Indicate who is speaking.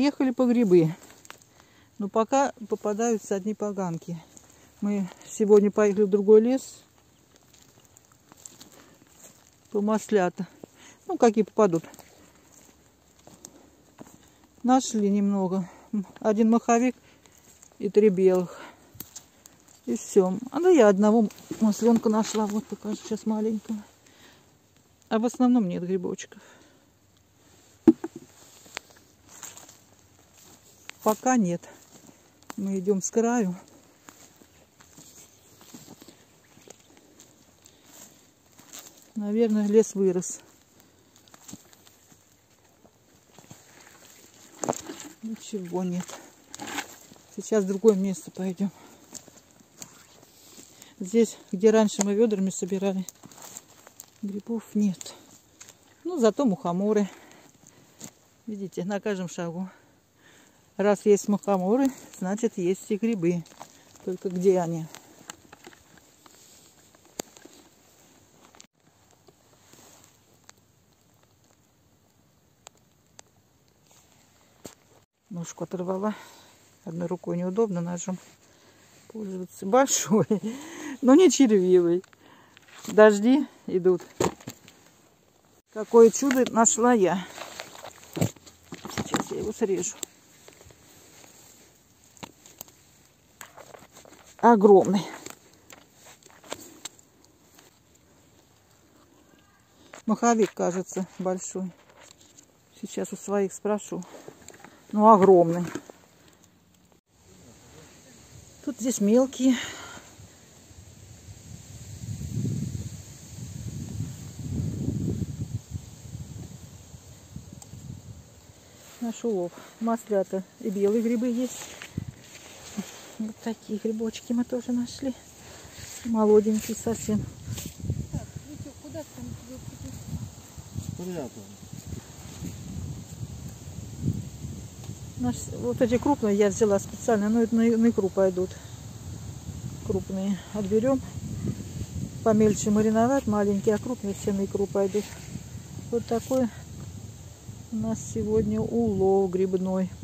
Speaker 1: Приехали по грибы. Но пока попадаются одни поганки. Мы сегодня поехали в другой лес. По маслята. Ну, какие попадут. Нашли немного. Один маховик и 3 белых. И все. А да я одного масленка нашла. Вот покажу сейчас маленького. А в основном нет грибочков. Пока нет. Мы идем с краю. Наверное, лес вырос. Ничего нет. Сейчас в другое место пойдем. Здесь, где раньше мы ведрами собирали, грибов нет. Ну, зато мухоморы. Видите, на каждом шагу. Раз есть мухоморы, значит, есть и грибы. Только где они? Ножку оторвала. Одной рукой неудобно ножом пользоваться. Большой, но не червивый. Дожди идут. Какое чудо нашла я. Сейчас я его срежу. Огромный. Маховик, кажется, большой. Сейчас у своих спрошу. Ну, огромный. Тут здесь мелкие. Наш улов. Маслята и белые грибы есть. Вот такие грибочки мы тоже нашли. Молоденькие совсем.
Speaker 2: Так, Витя, куда ты там идешь?
Speaker 1: Вот эти крупные я взяла специально, но это на икру пойдут. Крупные отберем. Помельче мариновать, маленькие, а крупные все на икру пойдут. Вот такой у нас сегодня улов грибной.